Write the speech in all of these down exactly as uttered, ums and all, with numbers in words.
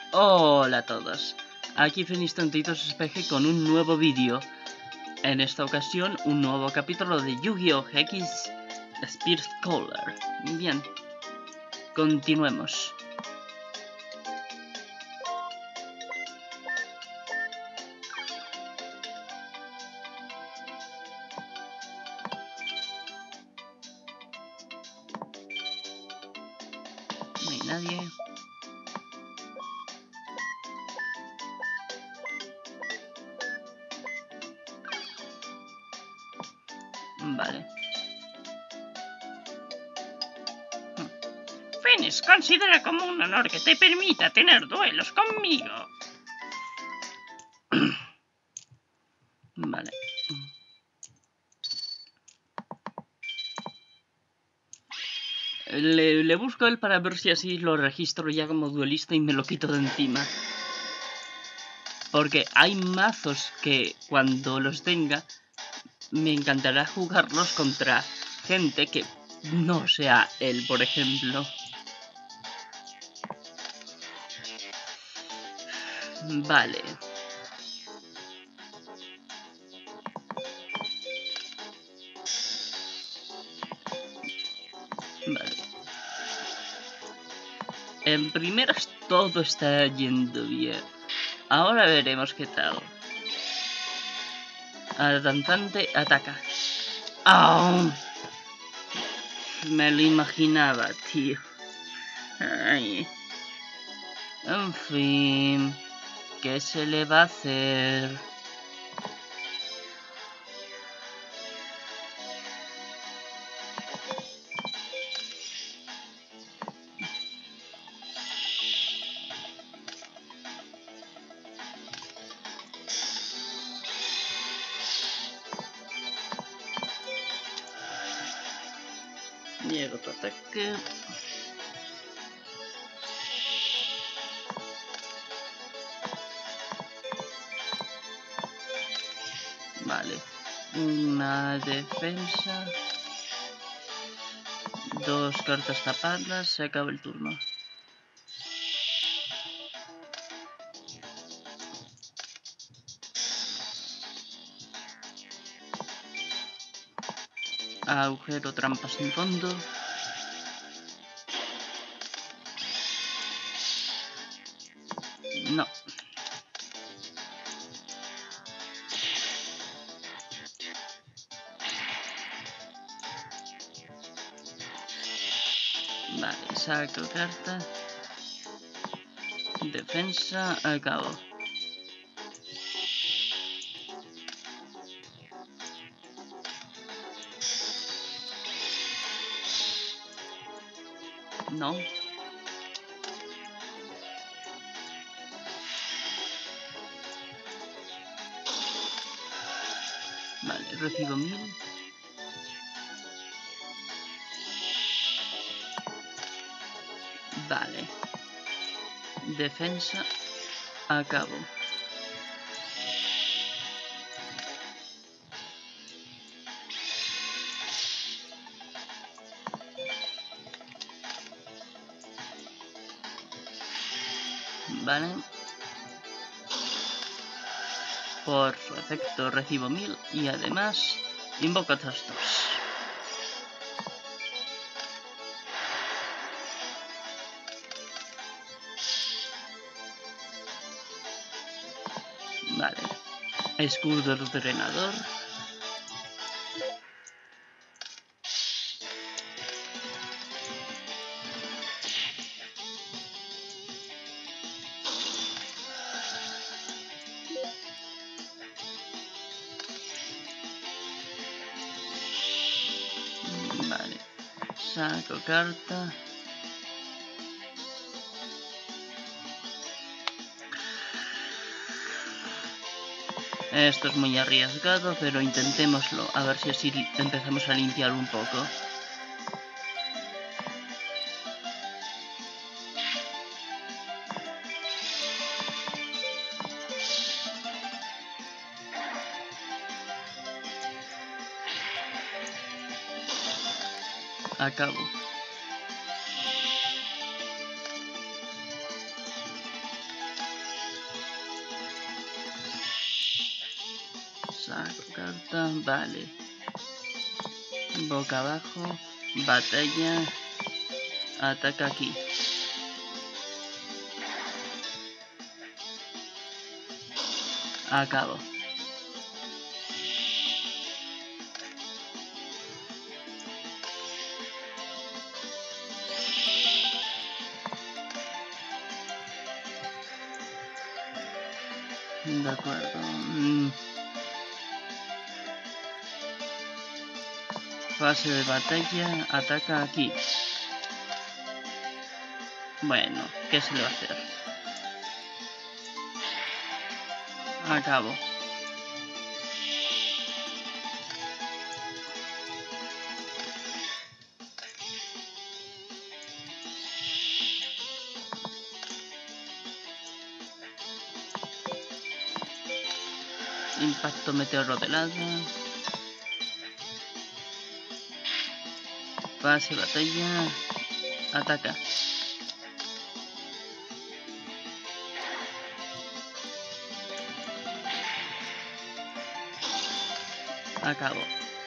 Hola a todos, aquí Fenistanteitos S P G con un nuevo vídeo. En esta ocasión, un nuevo capítulo de Yu-Gi-Oh! X Spirit Caller. Bien, continuemos. No hay nadie. Vale. Fenix, considera como un honor que te permita tener duelos conmigo. Vale. Le, le busco a él para ver si así lo registro ya como duelista y me lo quito de encima. Porque hay mazos que cuando los tenga me encantará jugarlos contra gente que no sea él, por ejemplo. Vale. Vale. En primeras todo está yendo bien. Ahora veremos qué tal. Atantante ataca. ¡Oh! Me lo imaginaba, tío. Ay. En fin. ¿Qué se le va a hacer? Llega tu ataque. Vale. Una defensa. Dos cartas tapadas. Se acaba el turno. Agujero, trampa sin fondo. No. Vale, saco carta. Defensa, acabo. No. Vale, recibo mil. Vale. Defensa, acabo. Vale. Por su efecto recibo mil y además invoco a otros dos. Vale. Escudo drenador. Vale. Saco carta. Esto es muy arriesgado, pero intentémoslo. A ver si así empezamos a limpiar un poco. Acabo. Saco carta, vale. Boca abajo, batalla, ataca aquí. Acabo. De acuerdo. Mm. Fase de batalla, ataca aquí. Bueno, ¿qué se le va a hacer? Acabo. Impacto meteoro de lado. Fase batalla. Ataca. Acabo.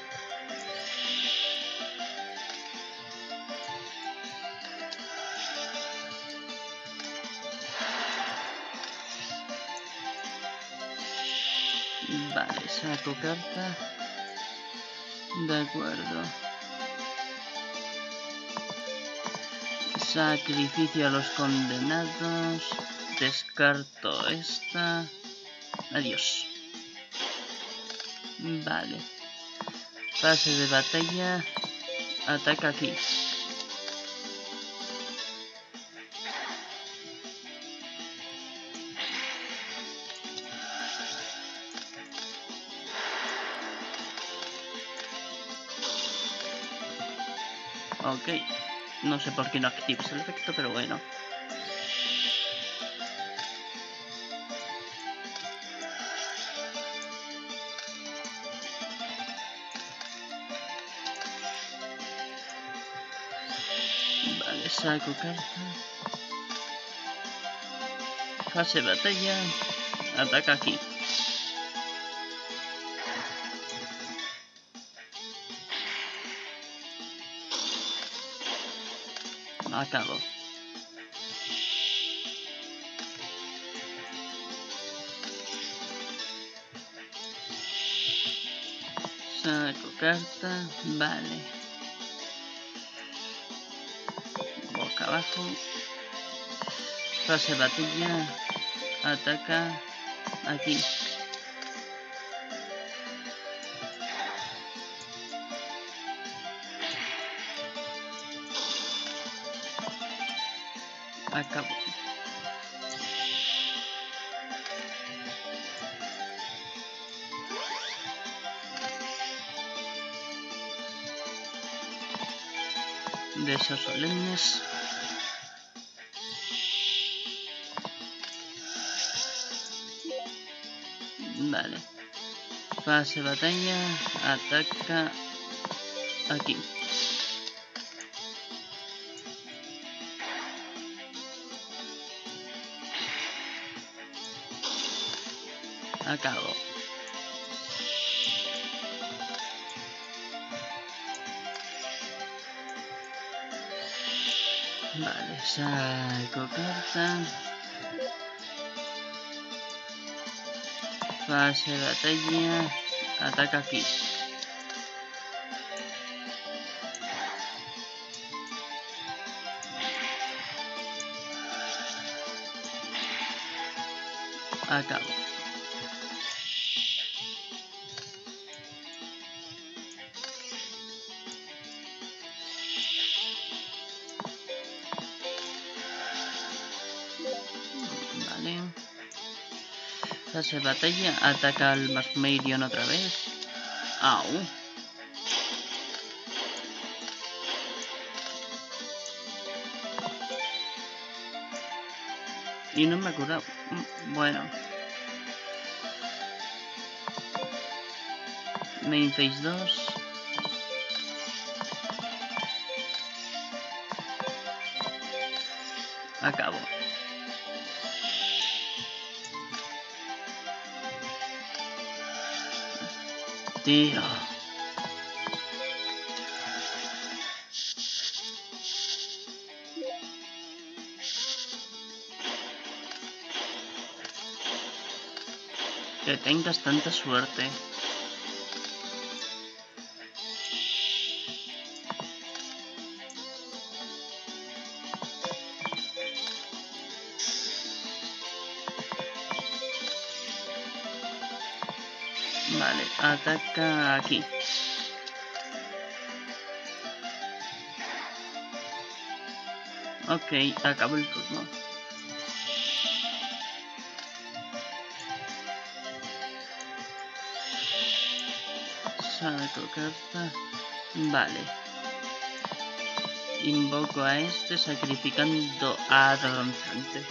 Vale, saco carta. De acuerdo. Sacrificio a los condenados. Descarto esta. Adiós. Vale. Fase de batalla. Ataca aquí. Ok. No sé por qué no activas el efecto, pero bueno. Vale, saco carta. Fase de batalla. Ataca aquí. Acabo. Saco carta. Vale. Boca abajo. Fase batalla. Ataca aquí. Acabo. De esos solemnes. Vale. Fase batalla. Ataca aquí. Acabo. Vale, saco carta. Fase de batalla. Ataca aquí. Acabo. Vale. Fase de batalla. Ataca al Masmerion otra vez. Au. Y no me ha curado. Bueno. Main phase dos. Acabo. Tío. Que tengas tanta suerte. Vale, ataca aquí. Ok, acabo el turno. Saco carta. Vale. Invoco a este sacrificando a Danzante.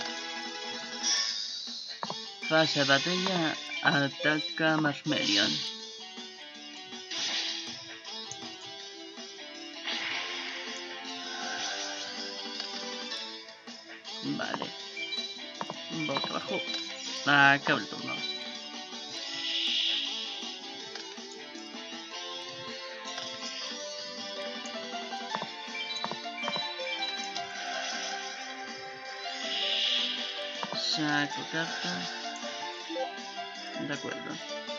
Fase batalla. Ataca Marshmellion. Vale. Boca abajo. Acabo el turno. Saco carta. De acuerdo.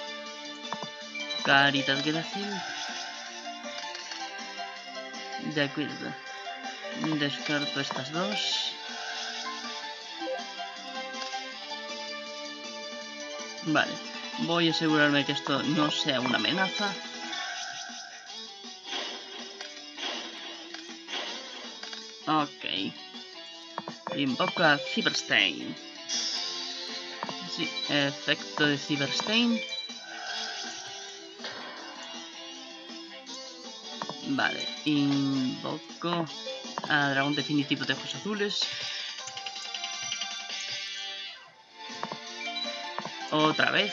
Caritas Grácil. De acuerdo. Descarto estas dos. Vale. Voy a asegurarme que esto no sea una amenaza. Ok. Invoco a Cyberstein. Sí, efecto de Cyberstein. Vale, invoco a Dragón Definitivo de Ojos Azules. Otra vez.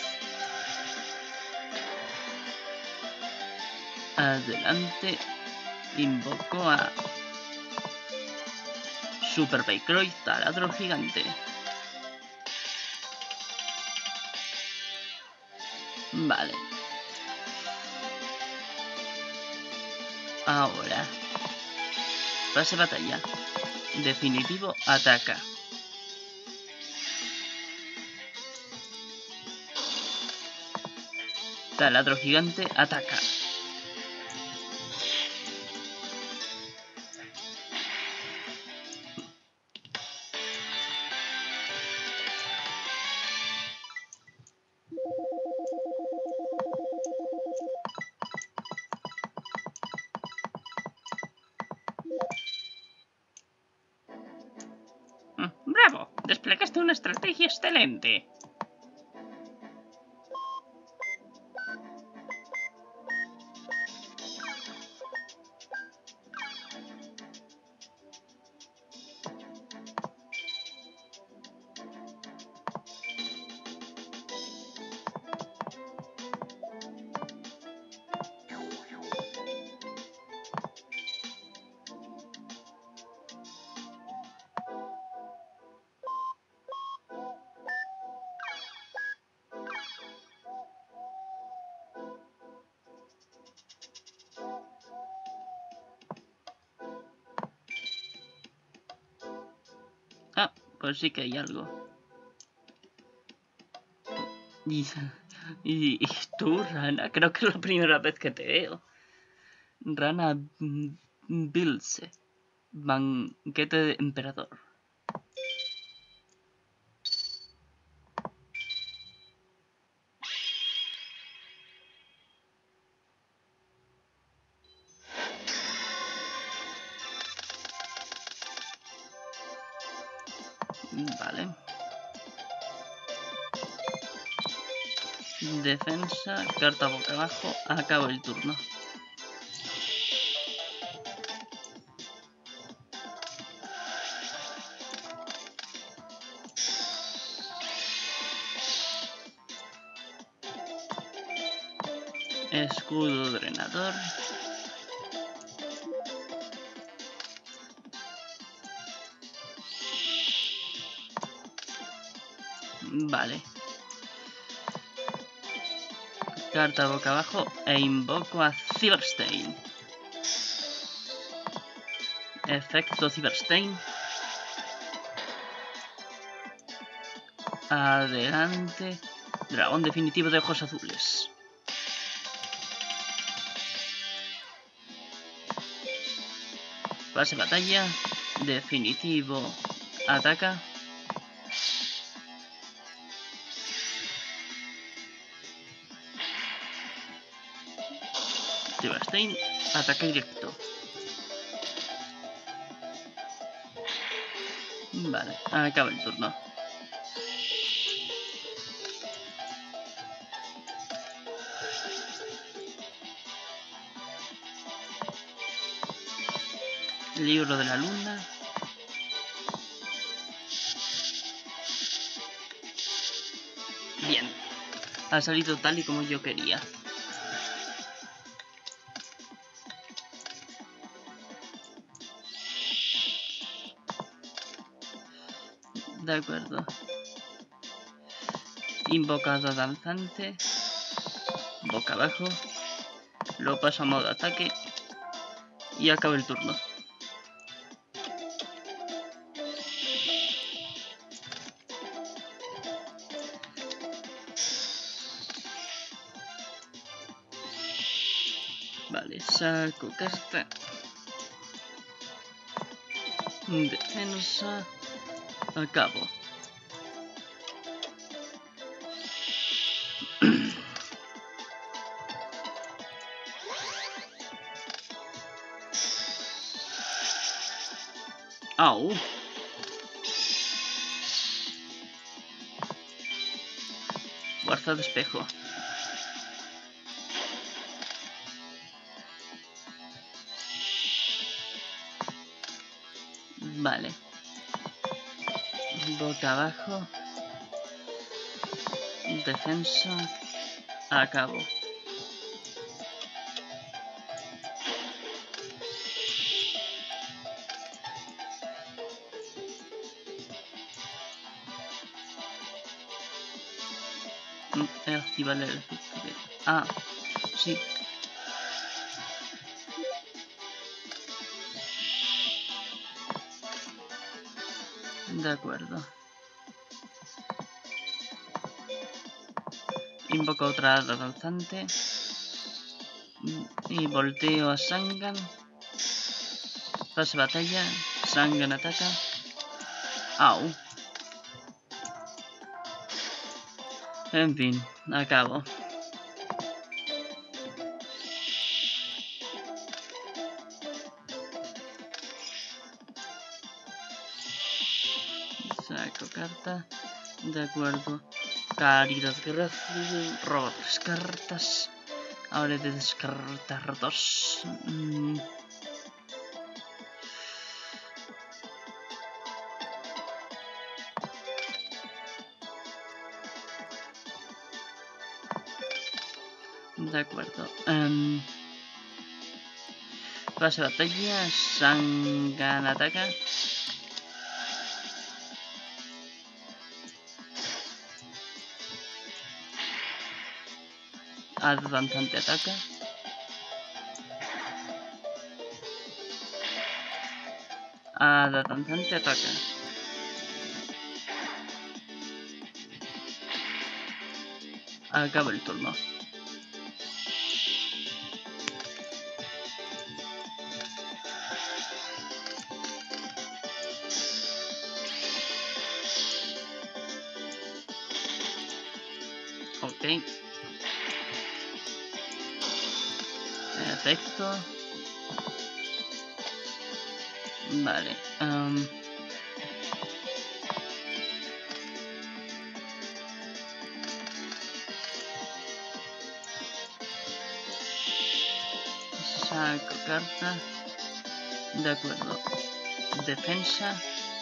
Adelante. Invoco a Super Baikroy, Taladro Gigante. Vale. Ahora. Fase batalla. Definitivo ataca. Taladro Gigante ataca. ¡Bravo! Desplegaste una estrategia excelente. Ah, pues sí que hay algo. Y, y, y tú, Rana, creo que es la primera vez que te veo. Rana Bilse. Banquete de Emperador. Vale. Defensa, carta boca abajo, acabo el turno. Escudo drenador. Vale. Carta boca abajo e invoco a Cyberstein. Efecto Cyberstein. Adelante. Dragón definitivo de ojos azules. Fase batalla. Definitivo. Ataca. Cyberstein. Ataque directo. Vale, acaba el turno. Libro de la luna. Bien. Ha salido tal y como yo quería. De acuerdo. Invocado danzante. Boca abajo. Lo paso a modo ataque. Y acaba el turno. Vale, saco carta. Defensa. Acabo. Au. Fuerza de espejo. Vale. Boca abajo. Defensa. Acabo. Activar el efecto de... Ah, sí. De acuerdo. Invoco otra hada danzante. Y volteo a Sangan. Fase batalla. Sangan ataca. Au. En fin, acabo. Saco carta. De acuerdo. Caridad Grácil. Robo tres cartas. Ahora he de descartar dos. Mm. De acuerdo. Um. Fase batalla. Sangan ataca. Hada danzante ataca. Hada danzante ataca. Acaba el turno. Ok. Efecto. Vale. Um. Saco carta. De acuerdo. Defensa.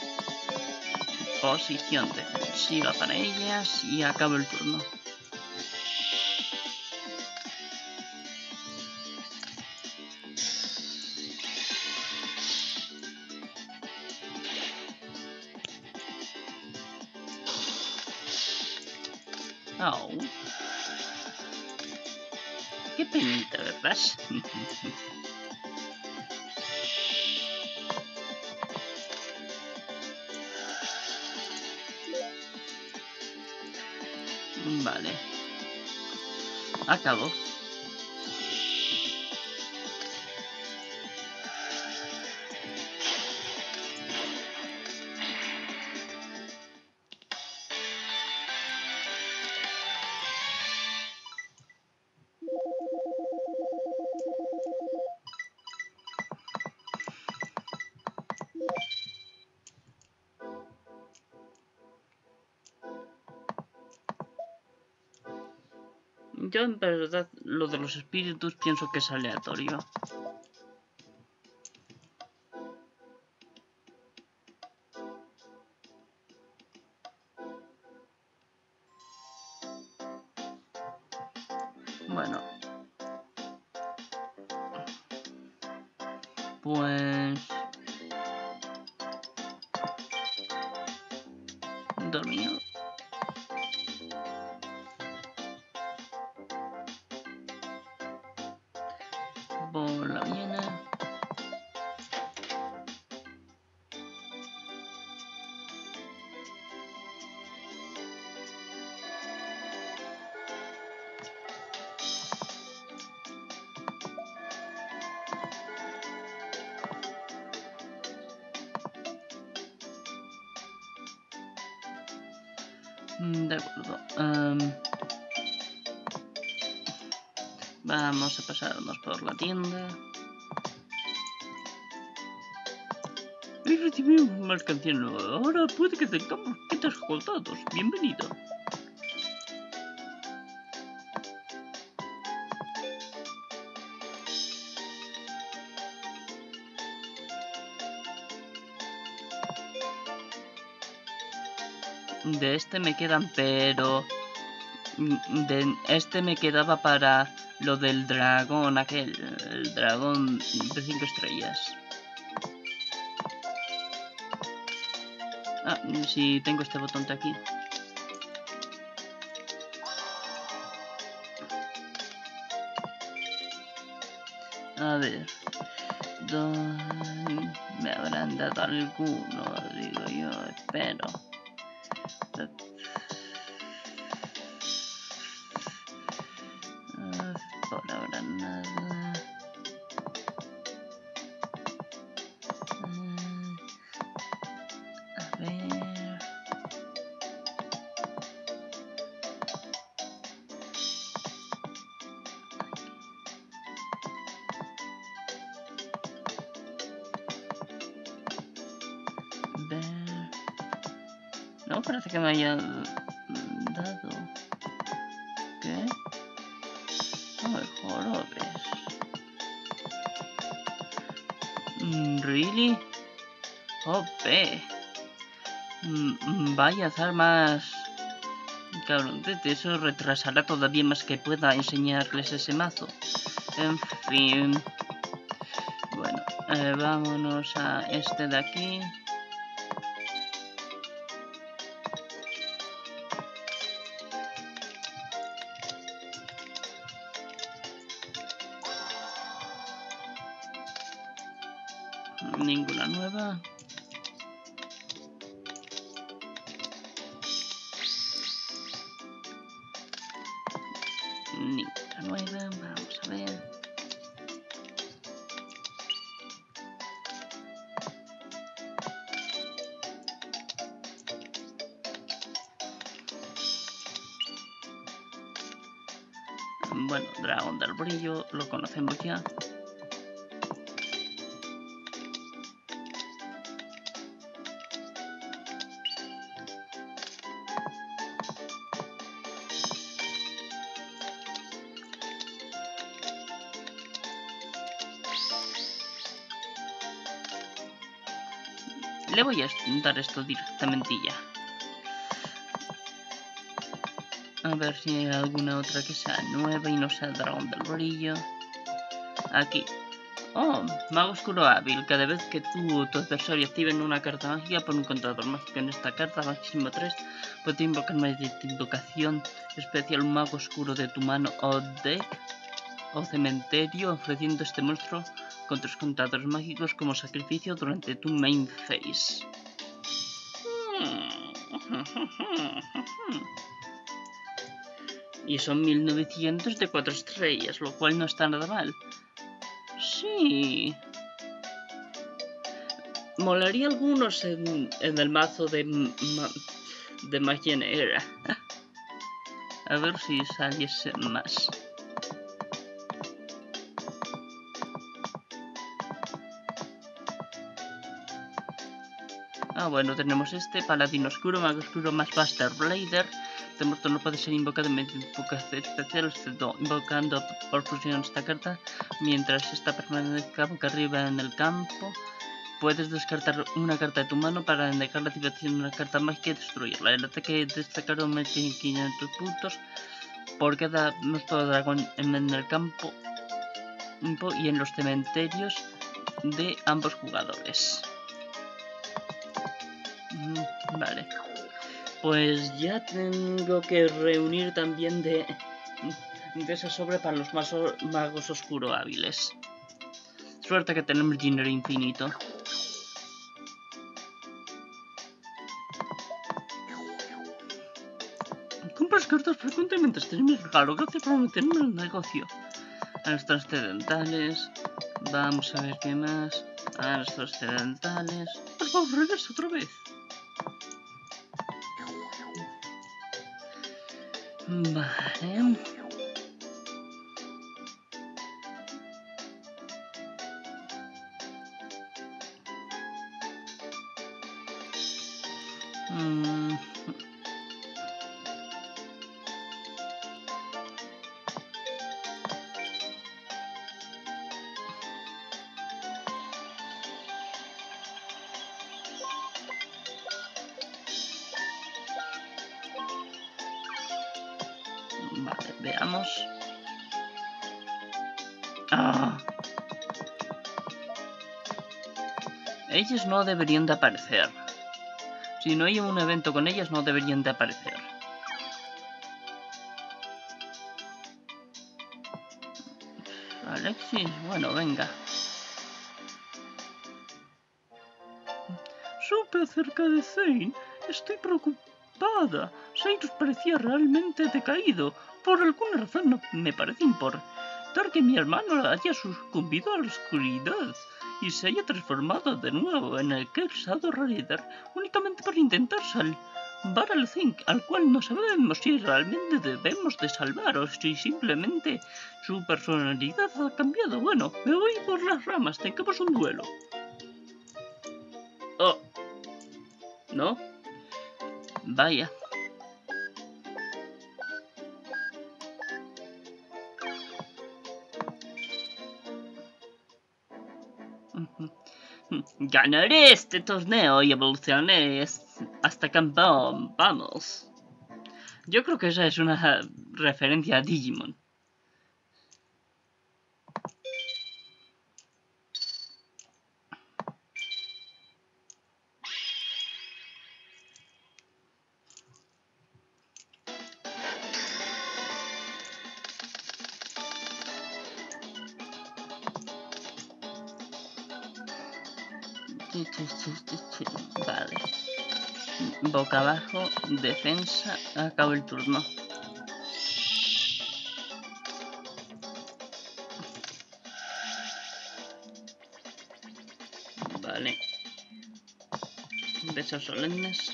Posición defensiva para ellas. Y acabo el turno. Oh. Qué penita, ¿verdad? Vale. Acabo. Yo en verdad lo de los espíritus pienso que es aleatorio. Bueno. Pues... dormido. Por la mañana. De acuerdo. Um, vamos a pasarnos por la tienda. He recibido una mercancía nueva. Ahora puede que tengamos quitas cortados. Bienvenido. De este me quedan, pero... de este me quedaba para lo del dragón, aquel... el dragón de cinco estrellas. Ah, sí, tengo este botón de aquí. A ver... ¿dónde me habrán dado alguno? Digo yo, espero. Por ahora nada. A ver. Ver. No, parece que me haya dado. ¿Qué? No me jorobes. ¿Really? Jope. Vaya azar más cabrontete. Eso retrasará todavía más que pueda enseñarles ese mazo. En fin. Bueno, eh, vámonos a este de aquí. Ninguna nueva. Ninguna nueva. Vamos a ver. Bueno, dragón del brillo, lo conocemos ya. Le voy a dar esto directamente ya. A ver si hay alguna otra que sea nueva y no sea dragón del brillo. Aquí. Oh, mago oscuro hábil. Cada vez que tú o tu adversario activen una carta mágica, pon un contador mágico en esta carta, máximo tres. Puedes invocar mediante invocación especial un mago oscuro de tu mano o deck. o cementerio ofreciendo este monstruo con tus contadores mágicos como sacrificio durante tu main phase. Y son mil novecientos de cuatro estrellas, lo cual no está nada mal. Sí. Molaría algunos en, en el mazo de, ma, de magia negra. A ver si saliese más. Ah, bueno, tenemos este, Paladín Oscuro, Mago Oscuro más Buster Blader. Este monstruo no puede ser invocado mediante invocación especial, excepto invocando por fusión esta carta. Mientras esta permanezca boca arriba en el campo, puedes descartar una carta de tu mano para negar la activación de una carta mágica y destruirla. El ataque de esta carta aumenta en quinientos puntos por cada monstruo dragón en el campo y en los cementerios de ambos jugadores. Vale, pues ya tengo que reunir también de, de esa sobre para los mazo, magos oscuro hábiles. Suerte que tenemos dinero infinito. Compras cartas frecuentemente, este es mi regalo, gracias por meterme en el negocio. A los trascendentales, vamos a ver qué más. A los trascendentales, por favor, regresa otra vez. Vale. Mm. Vale, veamos. Ah. Ellas no deberían de aparecer. Si no hay un evento con ellas, no deberían de aparecer. Alexis, bueno, venga. Supe acerca de Zane. Estoy preocupada. Zane parecía realmente decaído. Por alguna razón no me parece importar que mi hermano haya sucumbido a la oscuridad y se haya transformado de nuevo en el Kersado Raider únicamente para intentar salvar al Zane, al cual no sabemos si realmente debemos de salvar o si simplemente su personalidad ha cambiado. Bueno, me voy por las ramas, tengamos un duelo. Oh. ¿No? Vaya. Ganaré este torneo y evolucionaré hasta campeón. Vamos. Yo creo que esa es una referencia a Digimon. Vale. Boca abajo, defensa, acabo el turno. Vale. Besos solemnes.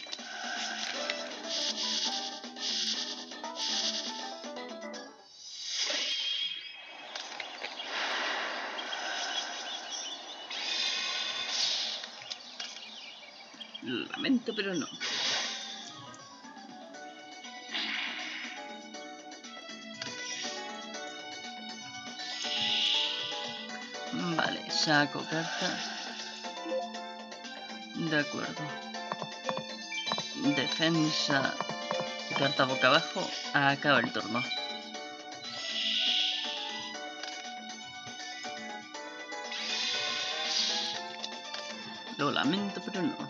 Lamento, pero no. Vale, saco carta. De acuerdo. Defensa. Carta boca abajo. Acaba el turno. Lo lamento, pero no.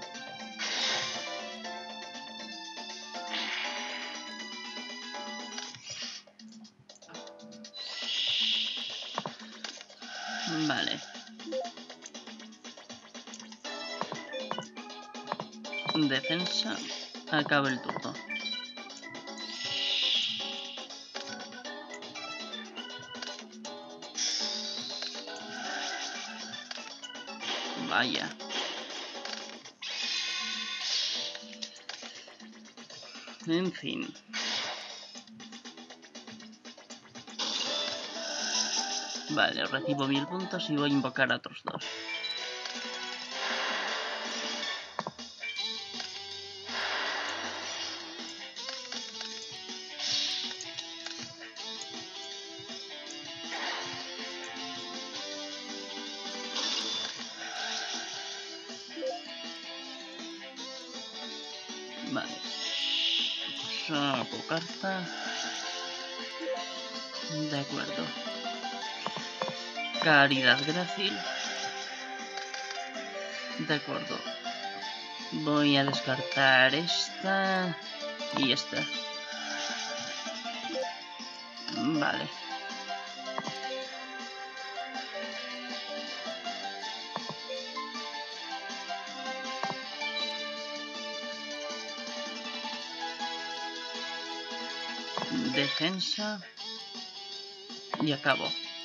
Vale. Defensa. Acaba el turno. Vaya. En fin. Vale, recibo mil puntos y voy a invocar a otros dos. Vale. Saco carta. De acuerdo. Caridad grácil. De acuerdo. Voy a descartar esta y esta. Vale. Defensa. Y acabo.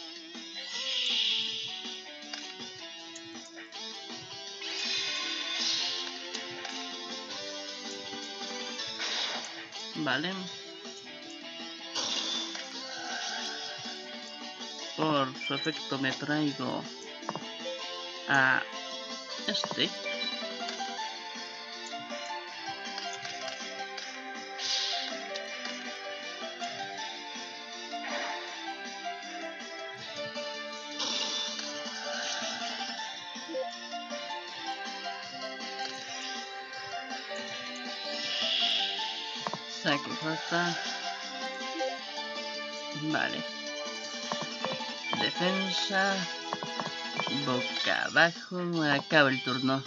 Vale. Por su efecto me traigo a este. Saco carta. Vale. Defensa. Boca abajo. Acaba el turno.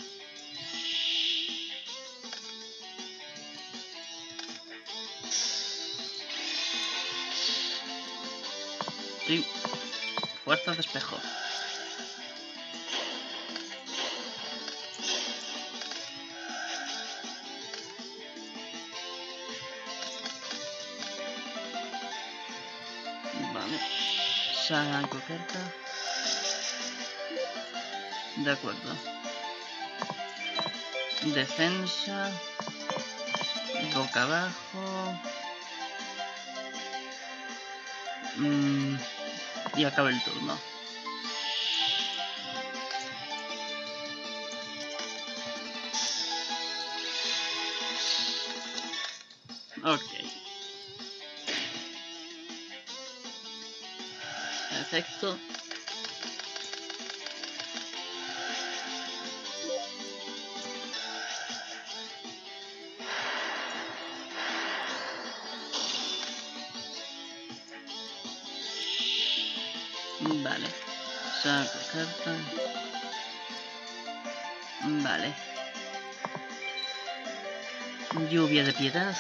Sí. Fuerza de espejo. Vale. Saco carta. De acuerdo. Defensa. Boca abajo. Mm, y acaba el turno. Ok. Perfecto. Vale. Saco carta. Vale. Lluvia de piedad.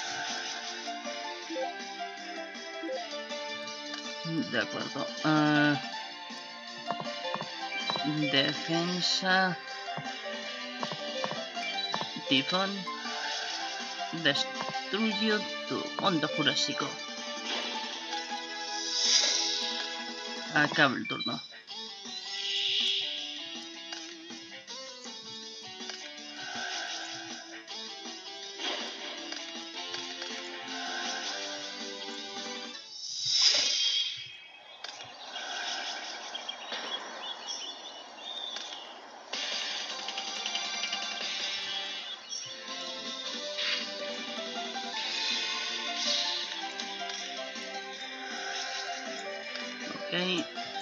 De acuerdo. Uh, defensa. Tifón. Destruyo tu mundo jurásico. Acaba el turno. Ok.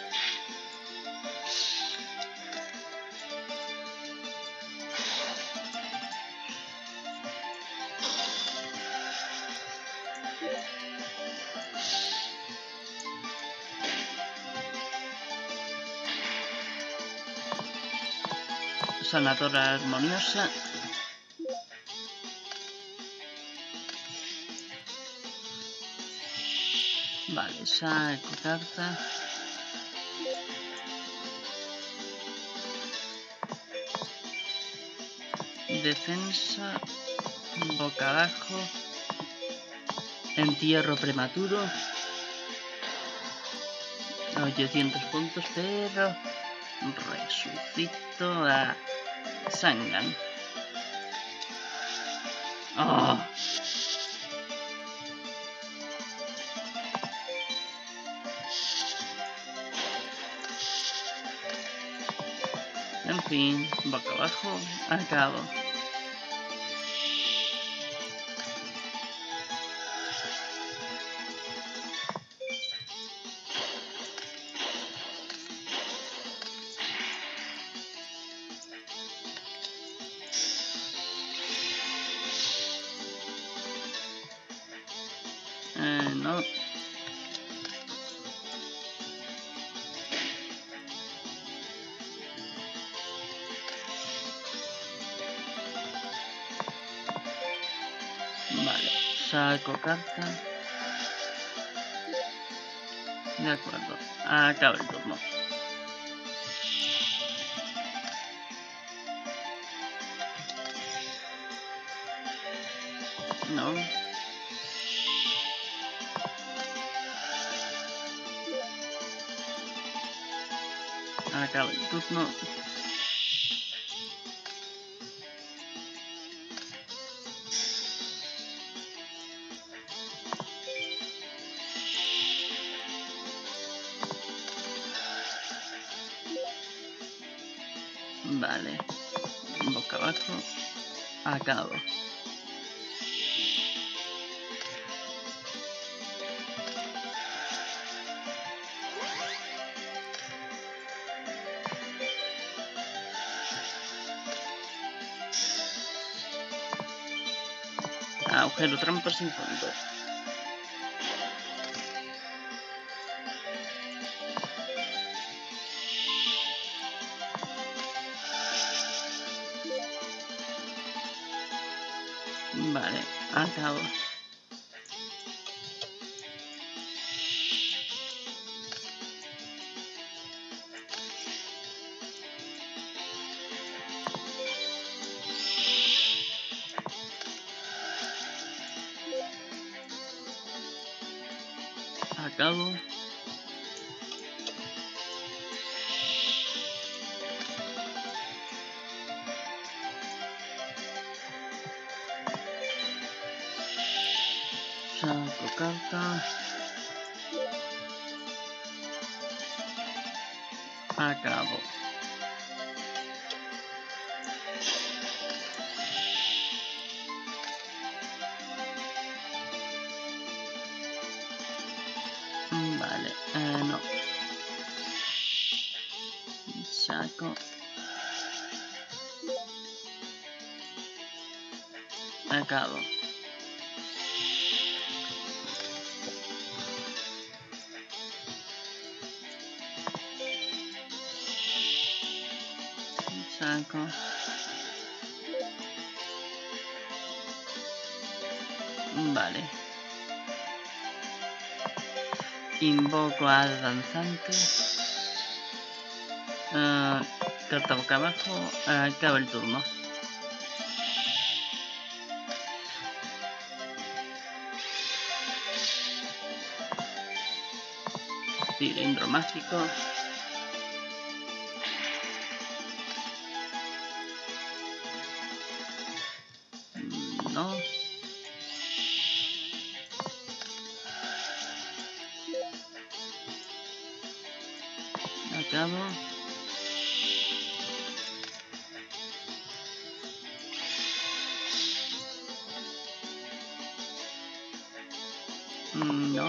Sanadora armoniosa. Vale, saco carta. defensa, boca abajo, entierro prematuro, ochocientos puntos, pero resucito a Sangan. Oh. En fin, boca abajo, acabo. Eh, no. Vale, saco carta. De acuerdo, acaba el turno. No. Acaba el turno. Vale, boca abajo, acabo. Agujero trampa sin fondo. Vale, acabo. Acabo. Saco carta. Acabo. Vale, eh, no. Saco. Acabo. Saco. Vale. Invoco al danzante. Uh, carta boca abajo. Acaba el turno. Cilindro mágico. No. Acabo. No.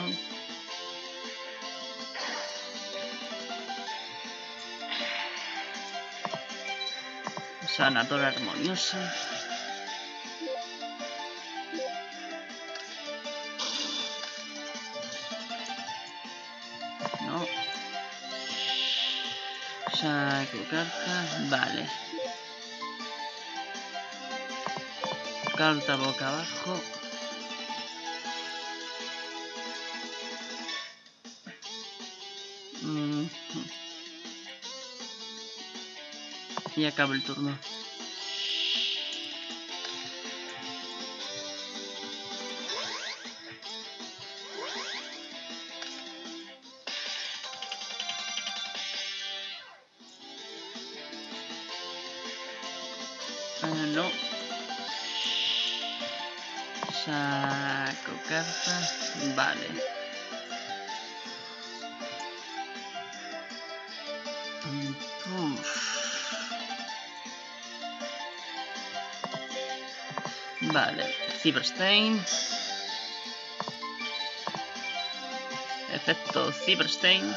Sanador armonioso. No. Saco carta. Vale. Carta boca abajo. Mm. Y acabo el turno. Uh, no. Saco carta. Vale. Uf. Vale. Cyberstain. Efecto Cyberstain.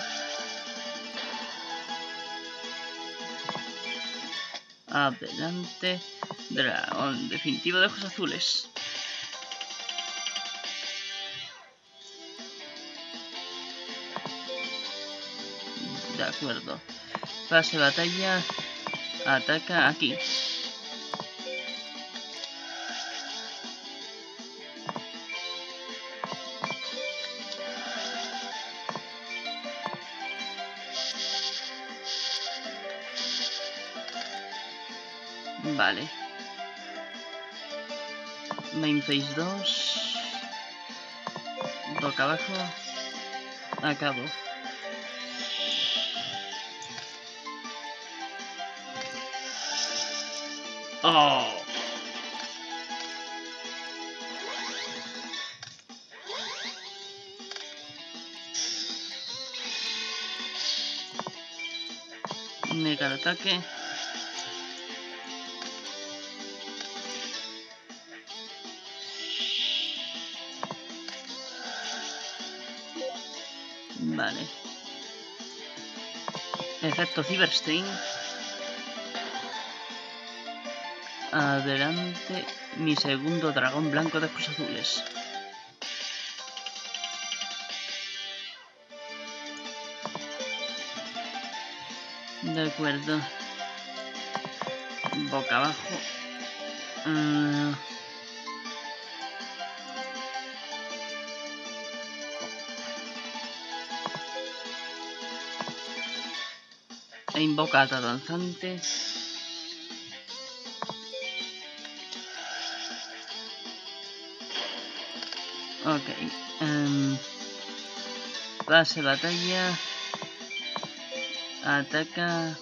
Adelante. Dragón definitivo de ojos azules. De acuerdo. Pase batalla. Ataca aquí. Vale. Main phase dos. Boca abajo. Acabo. Oh. Mega el ataque. Vale. Efecto Cyberstain. Adelante. Mi segundo dragón blanco de ojos azules. De acuerdo. Boca abajo. Uh... E invocata danzante. Ok. Um... Pase batalla. Ataca.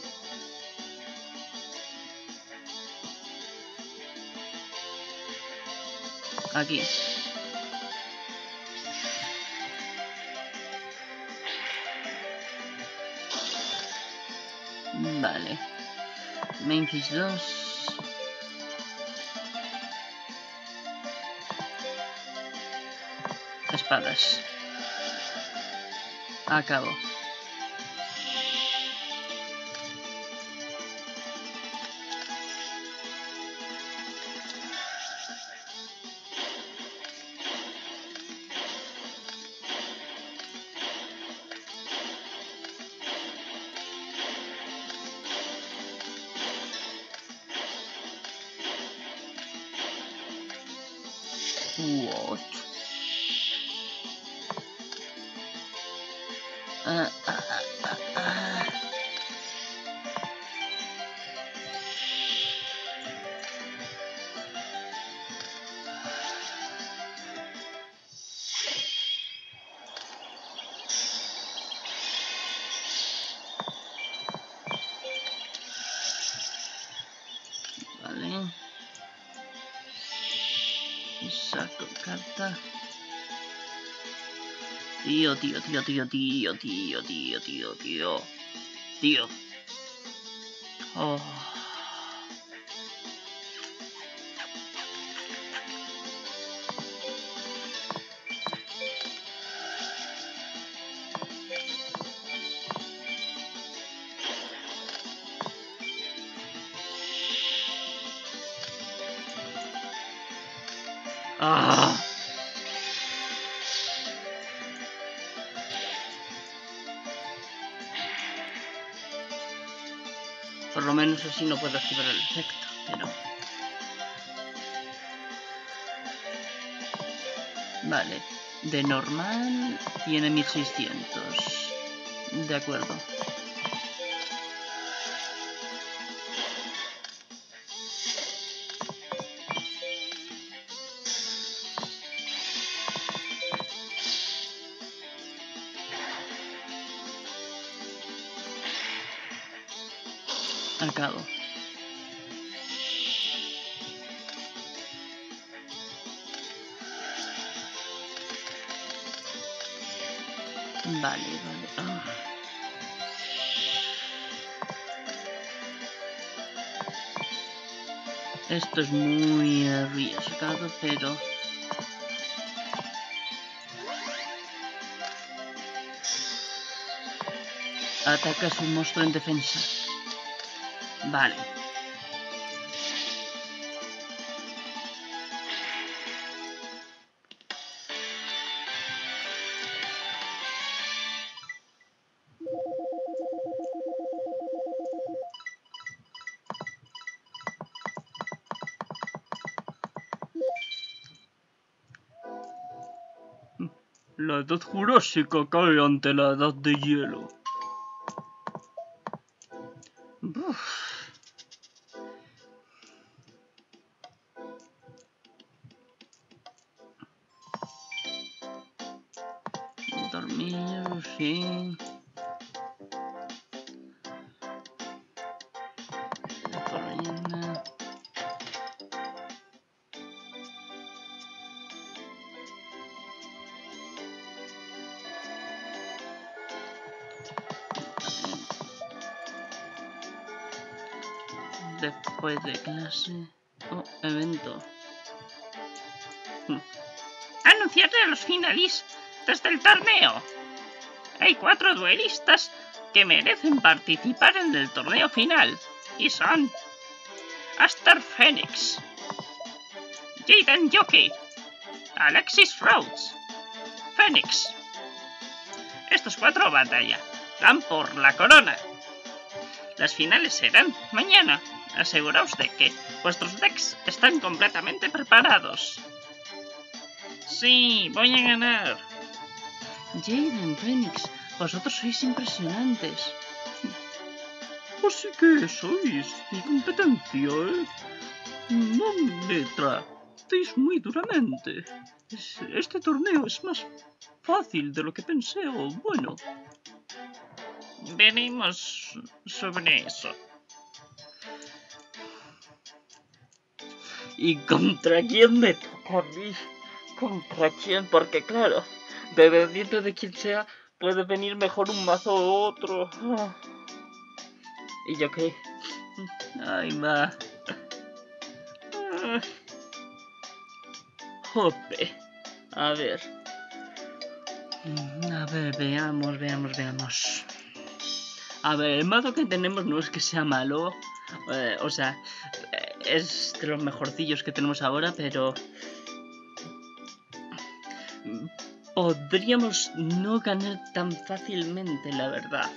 Aquí. Vale. Main phase dos. Espadas. Acabo. What? Ah, ah, ah, ah. Vale. Saco carta. Tío, tío, tío, tío, tío, tío, tío, tío, tío. Tío. Oh. Ah. Por lo menos así no puedo activar el efecto, pero... Vale. De normal tiene mil seiscientos. De acuerdo. Acabo. Vale, vale. Oh. Esto es muy arriesgado, pero... Ataca a su monstruo en defensa. Vale. La edad jurásica cae ante la edad de hielo. Uf. Dormir, sí. Corriendo. Después de clase... Oh, evento. Anunciarle a los finalistas del torneo. Hay cuatro duelistas que merecen participar en el torneo final. Y son... Aster Phoenix, Jaden Jockey, Alexis Rhodes, Phoenix. Estos cuatro batallarán por la corona. Las finales serán mañana. Aseguraos de que vuestros decks están completamente preparados. Sí, voy a ganar. Jaden, Phoenix, vosotros sois impresionantes. Así que sois mi competencia, ¿eh? No me tratéis muy duramente. Este torneo es más fácil de lo que pensé, o bueno... Veremos sobre eso. ¿Y contra quién me toca a mí? ¿Contra quién? Porque claro, dependiendo de quién sea, puede venir mejor un mazo u otro. ¿Y yo qué? Ay, ma. Jope. A ver. A ver, veamos, veamos, veamos. A ver, el mazo que tenemos no es que sea malo. Eh, o sea, es de los mejorcillos que tenemos ahora, pero... podríamos no ganar tan fácilmente, la verdad.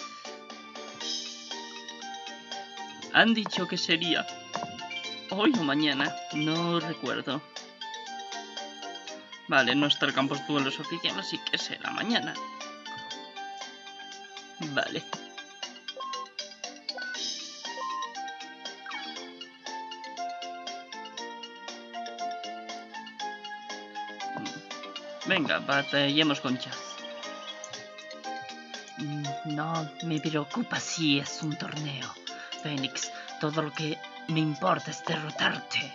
Han dicho que sería hoy o mañana, no recuerdo. Vale, nuestro campo estuvo en los oficiales, así que será mañana. Vale. Venga, batallemos con Chaz. No me preocupa si es un torneo, Phoenix. Todo lo que me importa es derrotarte.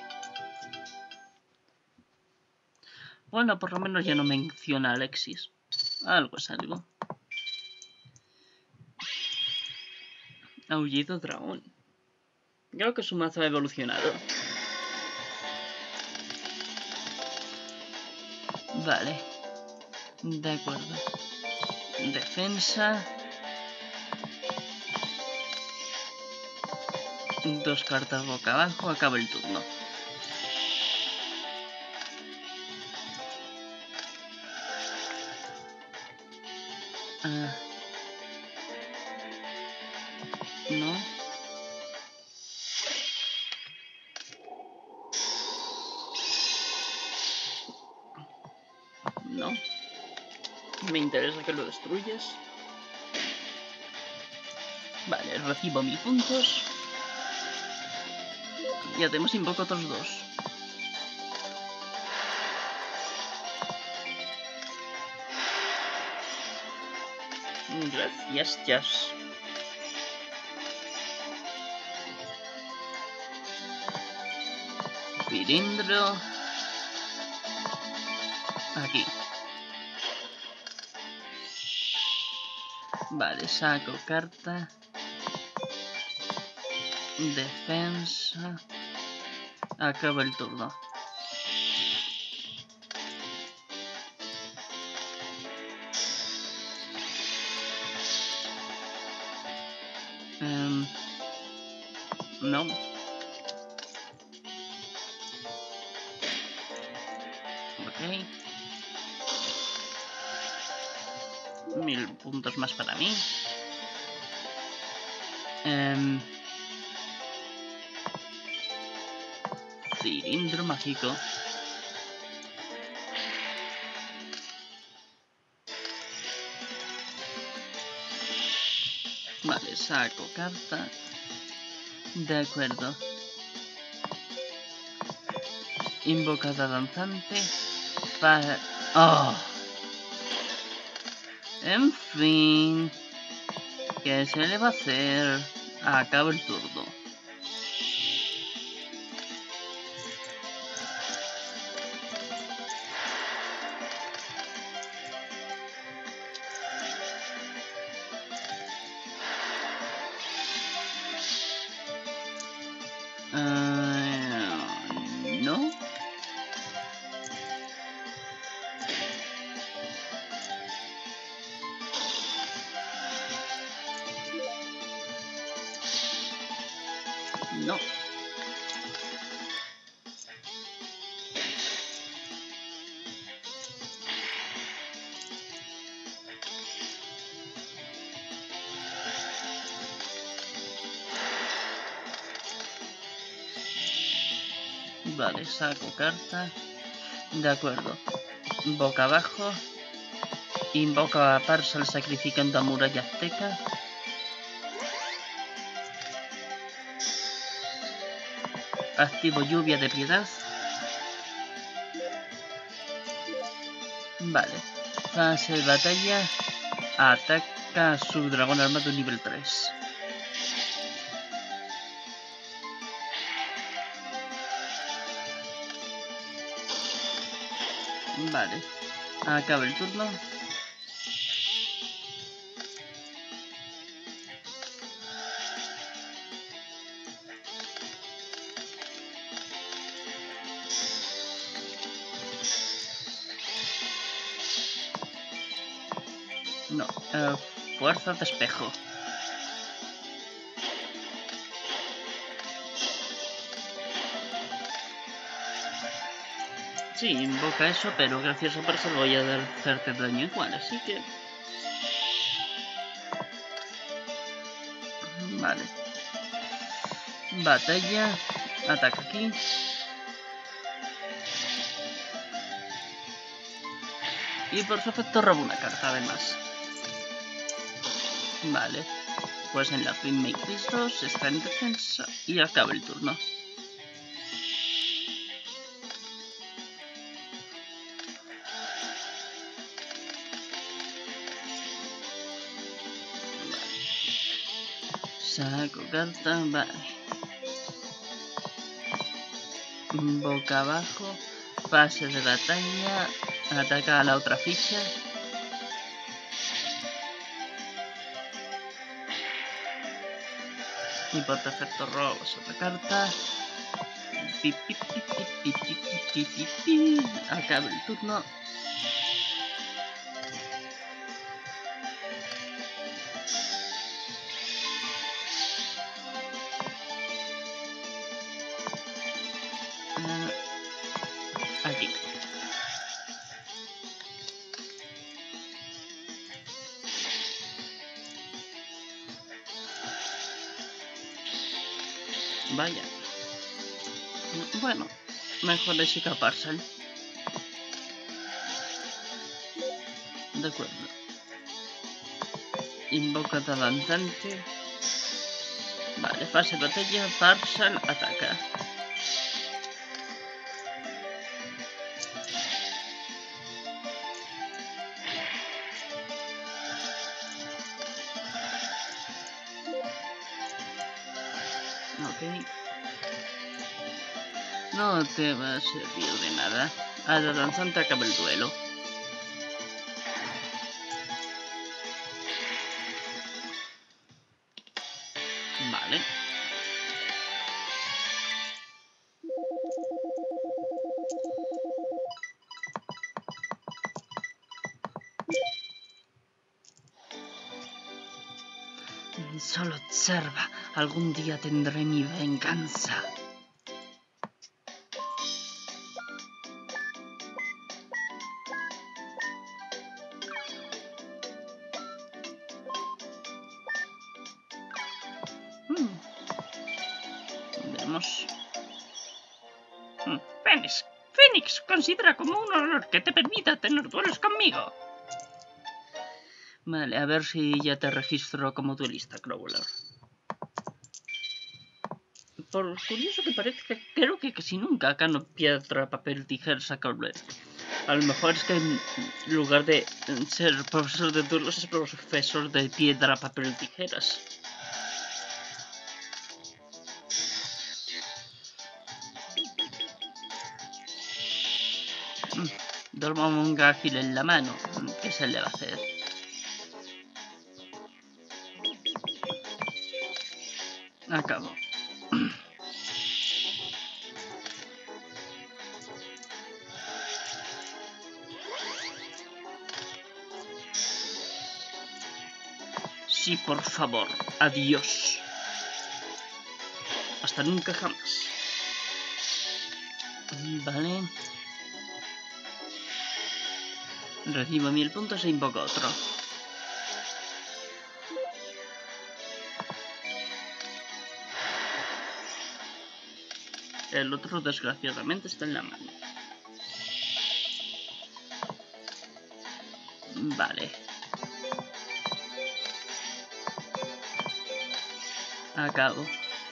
Bueno, por lo menos ya no menciona a Alexis. Algo es algo. Aullido dragón. Creo que su mazo ha evolucionado. Vale. De acuerdo. Defensa. Dos cartas boca abajo. Acaba el turno. Ah. No. No. Me interesa que lo destruyas. Vale, recibo mil puntos. Y además invoco otros dos. Gracias, Jazz. Cilindro. Aquí. Vale, saco carta. Defensa. Acabo el turno. Um, no. Ok. Mil puntos más para mí. Um, cilindro mágico. Vale, saco carta. De acuerdo. Invocada danzante. Para... ¡Oh! En fin. ¿Qué se le va a hacer? Acabo el turno. Uh, no. No. Vale, saco carta. De acuerdo. Boca abajo. Invoca a Parsal sacrificando a Muralla Azteca. Activo lluvia de piedad. Vale. Fase de batalla. Ataca a su dragón armado nivel tres. Vale. Acaba el turno. No. Uh, fuerza de espejo. Sí, invoca eso, pero gracias a Parsal voy a dar hacerte daño igual, así que... Vale. Batalla. Ataca aquí. Y por su efecto robo una carta además. Vale. Pues en la Twin Matrix dos está en defensa y acaba el turno. Saco carta, vale. Boca abajo, fase de batalla, ataca a la otra ficha. Y por defecto robas otra carta. Pi, pi, pi, pi, pi, pi, pi, pi, pi. Acaba el turno. Aquí. Vaya. Bueno, mejor le siga Parsal. De acuerdo. Invoca danzante. Vale, fase de batalla, Parsal ataca. Ok. No te va a servir de nada. Hada danzante acaba el duelo. Vale. Solo observa, algún día tendré mi venganza. Hmm. Veremos. Hmm. Fénix, Fénix, considera como un honor que te permita tener duelos conmigo. Vale, a ver si ya te registro como duelista, Crowler. Por curioso que parezca, creo que casi nunca gano piedra, papel, tijeras a Crowler. A lo mejor es que en lugar de ser profesor de duelos es profesor de piedra, papel, tijeras. Duermo un ágil en la mano. ¿Qué se le va a hacer? Acabo. Sí, por favor. Adiós. Hasta nunca jamás. Vale. Recibo mil puntos e invoco otro. El otro, desgraciadamente, está en la mano. Vale. Acabo.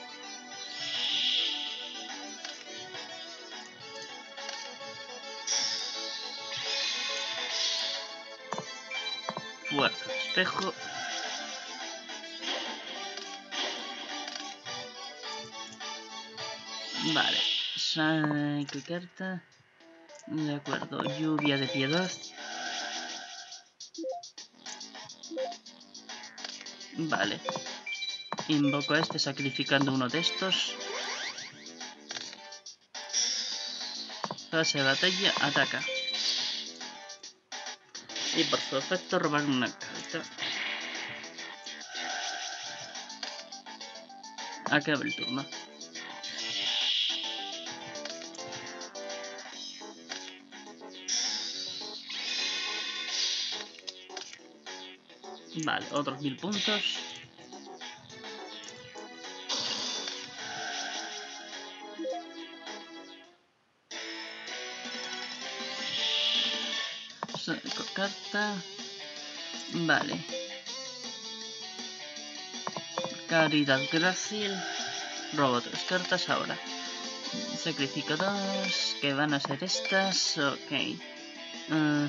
Fuerza de espejo. Vale. ¿Qué carta? De acuerdo. Lluvia de piedad. Vale. Invoco a este sacrificando uno de estos. Fase de batalla, ataca. Y por su efecto robar una carta. Acaba el turno. Vale, otros mil puntos. Saco carta. Vale. Caridad grácil. Robo tres cartas ahora. Sacrifico dos. Que van a ser estas. Ok. Uh,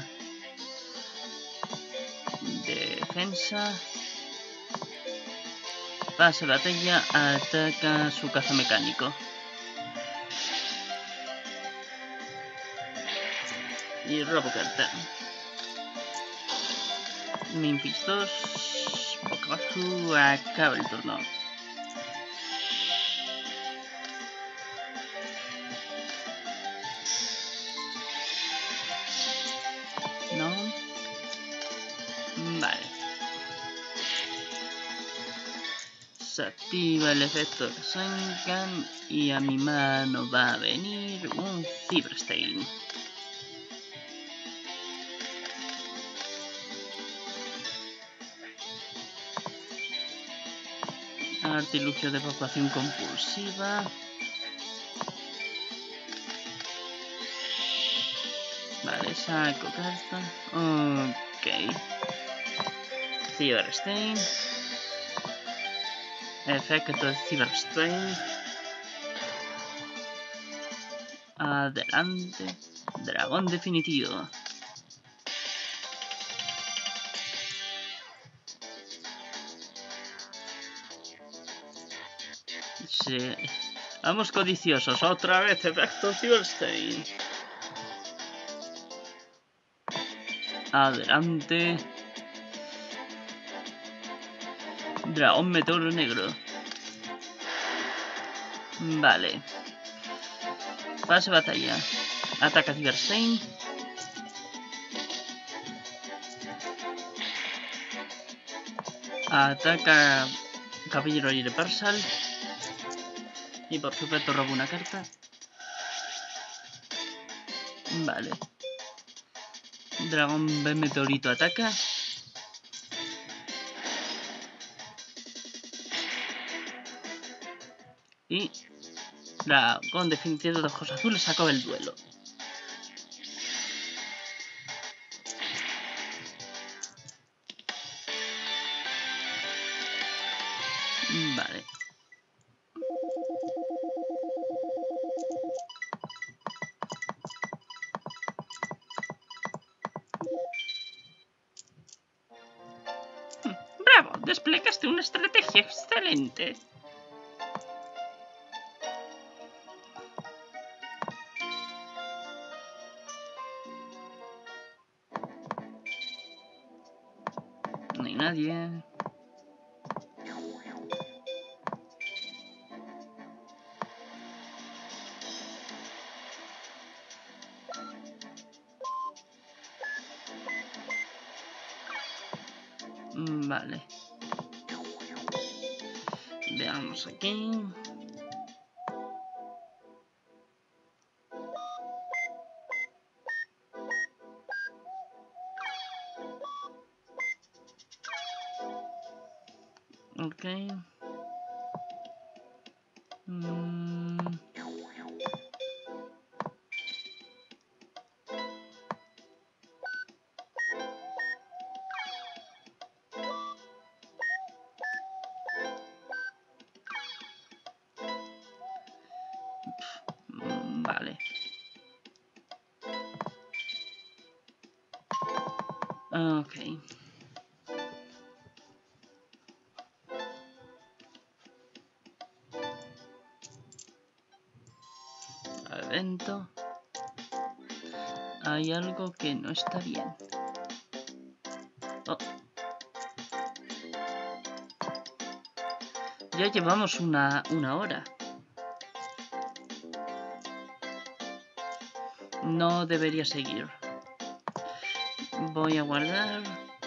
defensa. Pase batalla. Ataca su caza mecánico. Y robo carta. Mimpis dos. Boca abajo. Acaba el turno. No. Vale. Se activa el efecto de Rasengan y a mi mano va a venir un Cyberstein. Artilugio de evacuación compulsiva. Vale, saco carta. Ok. Cyberstein. Efecto de Cyberstein. Adelante. Dragón definitivo. Sí. Vamos codiciosos. Otra vez efecto Cyberstein. Adelante. Dragón meteoro negro. Vale. Fase batalla. Ataca Diverstein. Ataca Caballero Universal. Y por supuesto robo una carta. Vale. Dragón B Meteorito ataca. Y Dragón Definitivo de ojos azules acaba el duelo. Vale. ¡Bravo! Desplegaste una estrategia excelente. No hay nadie. Vale. Veamos aquí. Ok. Mm. Vale. Ok. Evento. Hay algo que no está bien. Oh. Ya llevamos una, una hora. No debería seguir. Voy a guardar.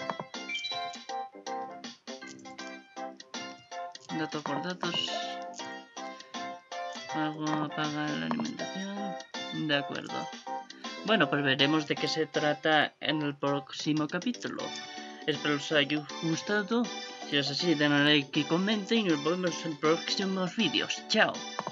Datos por datos. Hago apagar la alimentación. De acuerdo. Bueno, pues veremos de qué se trata en el próximo capítulo. Espero os haya gustado. Si es así, denle like y comenten y nos vemos en próximos vídeos. Chao.